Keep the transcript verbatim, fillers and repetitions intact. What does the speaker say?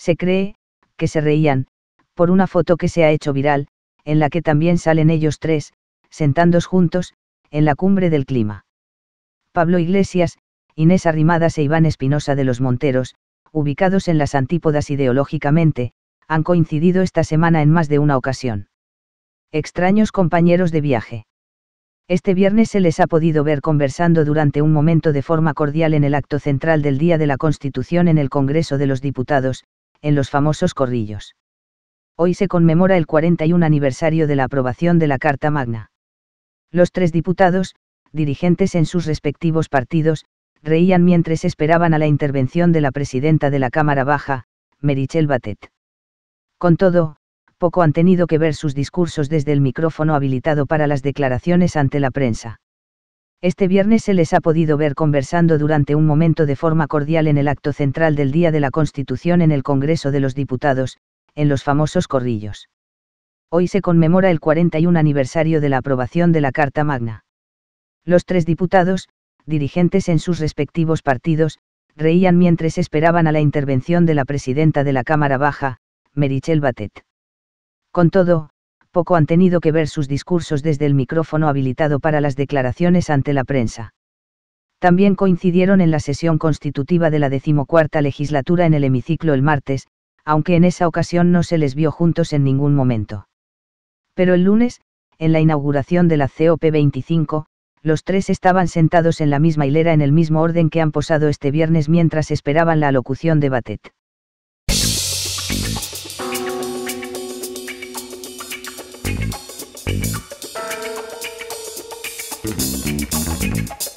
Se cree, que se reían, por una foto que se ha hecho viral, en la que también salen ellos tres, sentados juntos, en la cumbre del clima. Pablo Iglesias, Inés Arrimadas e Iván Espinosa de los Monteros, ubicados en las antípodas ideológicamente, han coincidido esta semana en más de una ocasión. Extraños compañeros de viaje. Este viernes se les ha podido ver conversando durante un momento de forma cordial en el acto central del Día de la Constitución en el Congreso de los Diputados, en los famosos corrillos. Hoy se conmemora el cuarenta y un aniversario de la aprobación de la Carta Magna. Los tres diputados, dirigentes en sus respectivos partidos, reían mientras esperaban a la intervención de la presidenta de la Cámara Baja, Meritxell Batet. Con todo, poco han tenido que ver sus discursos desde el micrófono habilitado para las declaraciones ante la prensa. Este viernes se les ha podido ver conversando durante un momento de forma cordial en el acto central del Día de la Constitución en el Congreso de los Diputados, en los famosos corrillos. Hoy se conmemora el cuarenta y un aniversario de la aprobación de la Carta Magna. Los tres diputados, dirigentes en sus respectivos partidos, reían mientras esperaban a la intervención de la presidenta de la Cámara Baja, Meritxell Batet. Con todo, poco han tenido que ver sus discursos desde el micrófono habilitado para las declaraciones ante la prensa. También coincidieron en la sesión constitutiva de la decimocuarta legislatura en el hemiciclo el martes, aunque en esa ocasión no se les vio juntos en ningún momento. Pero el lunes, en la inauguración de la C O P veinticinco, los tres estaban sentados en la misma hilera en el mismo orden que han posado este viernes mientras esperaban la alocución de Batet. Thank you.